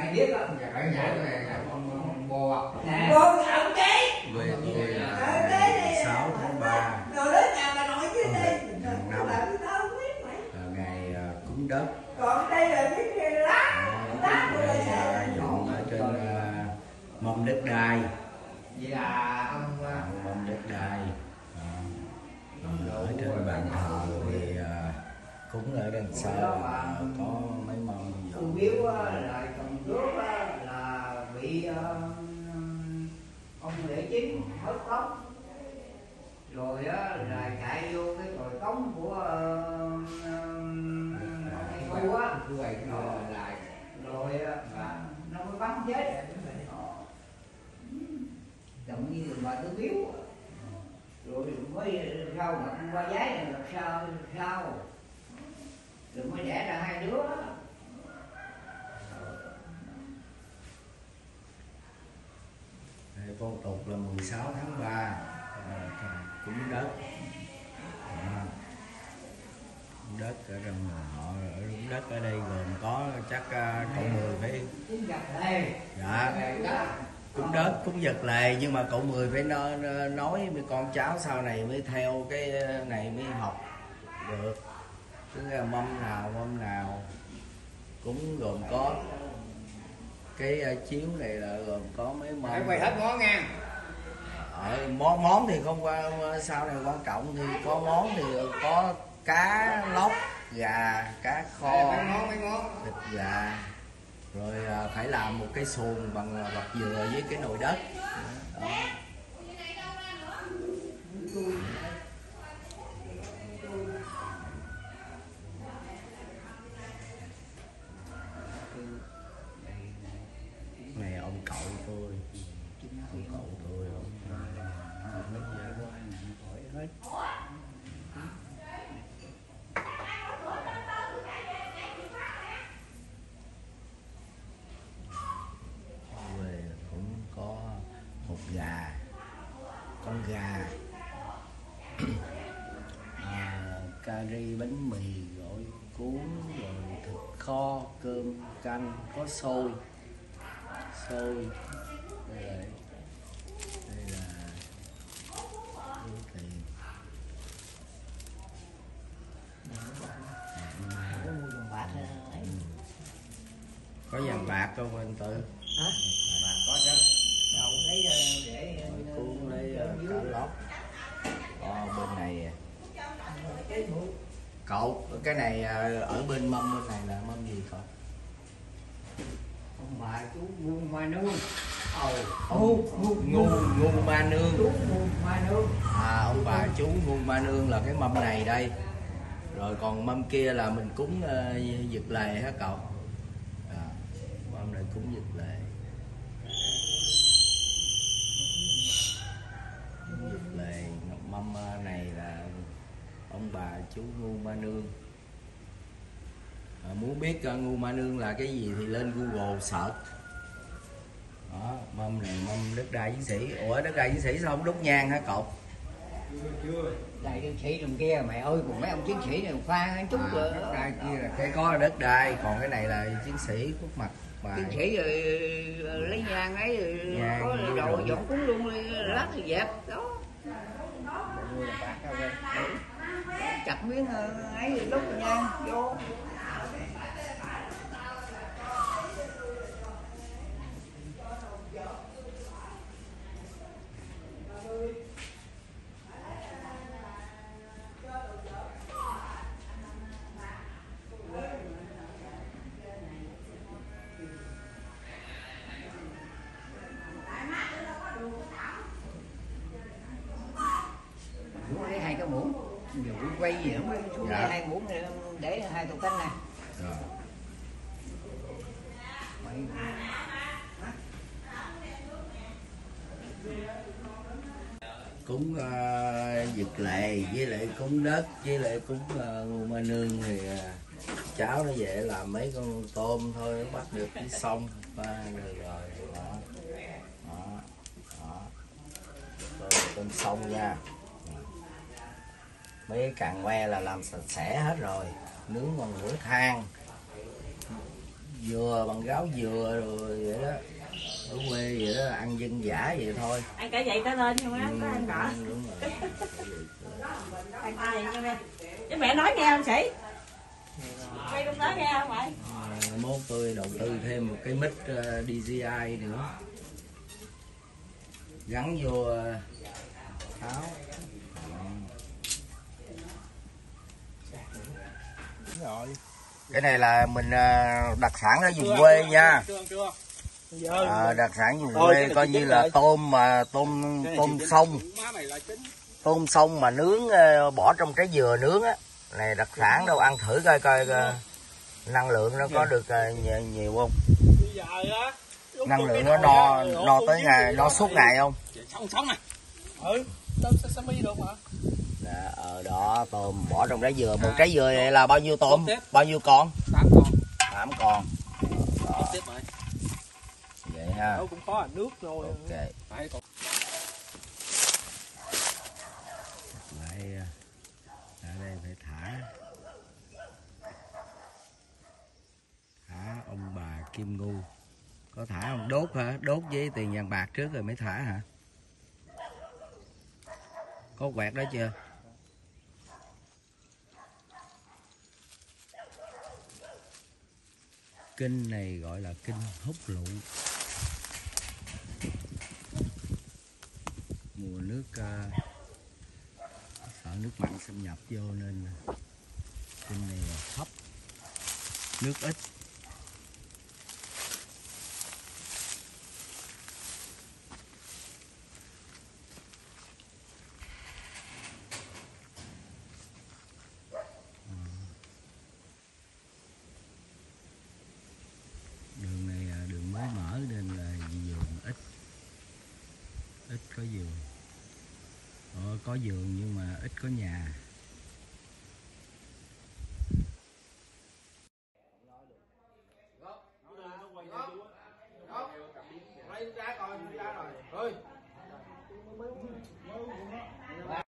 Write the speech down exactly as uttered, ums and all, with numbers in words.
mày biết đó. Dạ ở nhà cái này là con bò ạ. Nè. Bò sợ cái. Về tôi là ngày sáu tháng ba. Rồi đến nhà mà nói chứ đây. Năm. Ngày cúng đất. Còn đây là cái lá. Lá của đây là dọn ở trên mâm đất đai. Vậy là ông mâm đất đai. Ở trên bàn thờ thì cúng ở đằng sau là có mấy mâm dọn. Biếu là còn trước là bị ông Lễ Chính hớt tóc. Rồi á là chạy vô cái còi cống của khu á, rồi và nó mới bắn chết. Giống như bà Tư Biếu, rồi mới sau mà qua giấy này là sao sao, rồi mới đẻ ra hai đứa. Phong tục là mười sáu tháng ba cúng đất. À, đất ở trong họ ở đất ở đây gồm có chắc uh, cậu Mười phải dạ cúng đất cúng vật lề, nhưng mà cậu Mười phải nói, nói với con cháu sau này mới theo cái này mới học được. Cứ mâm nào mâm nào cúng gồm có cái uh, chiếu này là gồm có mấy mâm. Phải quay hết món nha. Ở món món thì không qua sau này quan trọng thì có món thì có cá lóc, gà, cá kho, mấy món, mấy món. thịt gà, rồi phải làm một cái xuồng bằng bạc dừa với cái nồi đất. Đó. Này ông cậu tôi, ông cậu tôi ông hết. Về cũng có một gà, con gà, à, cà ri bánh mì gỏi cuốn, rồi thịt kho, cơm canh, có xôi xôi đây là đây là tiền. Có vàng bạc không anh Tư? Hả? Bạc có chứ. Đâu lấy để cuốn lấy cá lóc. Ờ, bên này cậu cái này ở bên mâm bên này là mâm gì cậu? Ông bà chú Ngu Ma Nương. Ờ, ngu ngu ngu Ma Nương. Chú Ngu Ma Nương. À, ông bà chú Ngu Ma Nương là cái mâm này đây. Rồi còn mâm kia là mình cúng uh, dược lề hả cậu? À, mâm này cúng dược lề. Dược lề, mâm này là ông bà chú Ngu Ma Nương. À, muốn biết uh, Ngu Ma Nương là cái gì thì lên Google search. Đó, mâm này mâm đất đai chiến sĩ. Ủa đất đai chiến sĩ sao không đốt nhang hả cậu? Chưa chưa. Đại chiến sĩ trong kia mẹ ơi, còn mấy ông chiến sĩ này khoan anh chút rồi. Đất đai kia là cái có đất đai, còn cái này là chiến sĩ khuất mặt. Bài. Chiến sĩ rồi lấy nhang ấy rồi nhang, có đồ dọn cúng luôn, lát thì dẹp đó. Chặt miếng ấy lúc nhang vô. Lấy hai cái muỗng, nhiều quay gì không biết, xuống dạ. Hai muỗng này để hai tô canh này. Rồi. Cúng uh, dược lề với lại cúng đất với lại cúng uh, Ngu Ma Nương thì uh, cháu nó về làm mấy con tôm thôi, nó bắt được cái sông và rồi rồi đó. Đó. Đó. Tôm, tôm sông nha. Mấy cái càng que là làm sạch sẽ hết rồi, nướng bằng lửa than. dừa bằng gáo dừa rồi vậy đó, ở quê vậy đó, ăn dân dã vậy thôi. Ăn cả vậy cả lên không á, có ăn cỏ. Ừ, đúng rồi. Ăn cả vậy cho mẹ. Chứ mẹ nói nghe không Sĩ? Mày không nói nghe không mày? À, mốt tôi đầu tư thêm một cái mic uh, đê gi i nữa gắn vô uh, áo. Rồi. Cái này là mình uh, đặc sản ở vùng quê nha. Chưa, chưa. À, đặc sản vùng quê coi như là tôm mà tôm tôm sông, tôm sông mà nướng uh, bỏ trong trái dừa nướng á, này đặc sản đâu, ăn thử coi coi, coi năng lượng nó có được uh, nhiều, nhiều không? Năng lượng nó no no tới ngày no suốt ngày không? Sống sống này. Ừ, tôm sashimi được mà. Dạ, ở đó tôm bỏ trong trái dừa, một trái dừa này là bao nhiêu tôm? Bao nhiêu con? Tám con. Tám con. Đó. Tiếp rồi. Vậy ha. Đâu cũng có nước rồi. Ok. Phải còn. Lại ở đây phải thả thả ông bà Kim Ngưu. Có thả không? Đốt hả? Đốt với tiền vàng bạc trước rồi mới thả hả? Có quẹt đó chưa? Kinh này gọi là kinh hút lụ. Mùa nước uh, sợ nước mặn xâm nhập vô nên kinh này là thấp, nước ít. Đường này là đường mới mở nên là vườn ít, ít có vườn. Ờ, có vườn nhưng mà ít có nhà. Ra coi ra rồi. Ơi.